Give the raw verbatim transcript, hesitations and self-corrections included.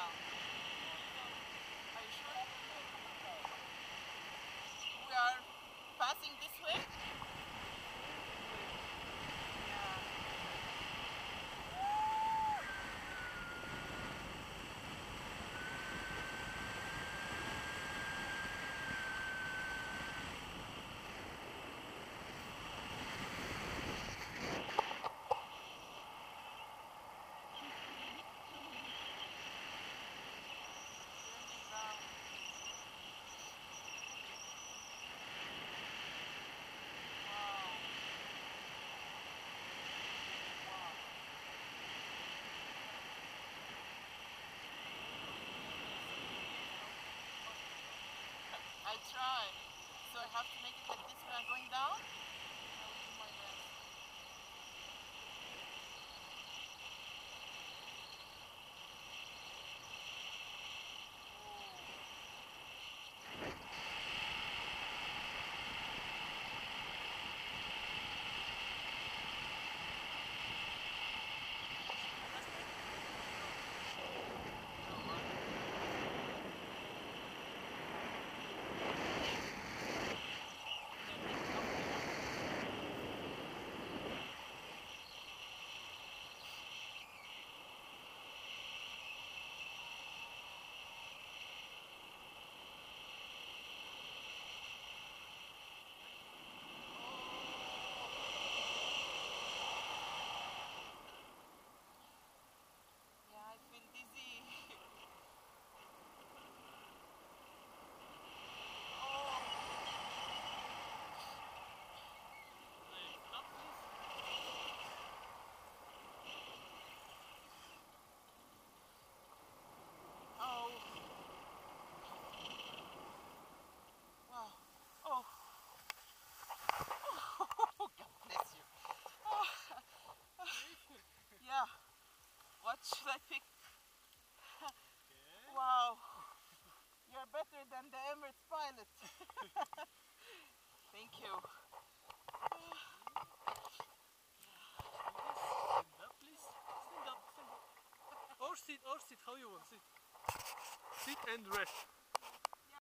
down. Are you sure? We are passing this way? Yeah. Turning round. Wow. Wow. I try. So I have to make it like this when I'm going down? I will do my best. Yeah, I feel dizzy. Oh. Wow. Oh. Oh, God bless you. Oh. Yeah. What should I pick? Wow. You're better than the Emirates pilot. Thank you. Stand up, please. Stand up, stand up. Or sit, or sit, how you want, sit. Sit and rest.